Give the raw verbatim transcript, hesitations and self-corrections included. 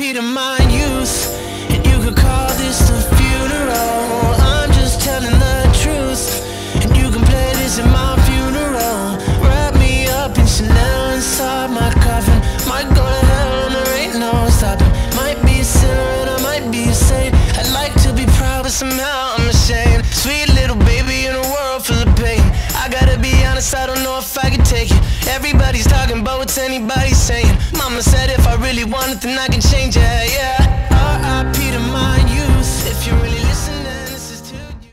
P to my youth, and you could call this a funeral. I'm just telling the truth, and you can play this at my funeral. Wrap me up in Chanel inside my coffin. Might go to hell and there ain't no stopping. Might be a sinner and I might be a saint. I'd like to be proud but somehow I'm ashamed. Sweet little baby in a world full of pain. I gotta be honest, I don't know if I can take it. Everybody's talking about what's anybody saying. Mama said if I really want it then I can change it, yeah. R I P to my youth, if you're really listening.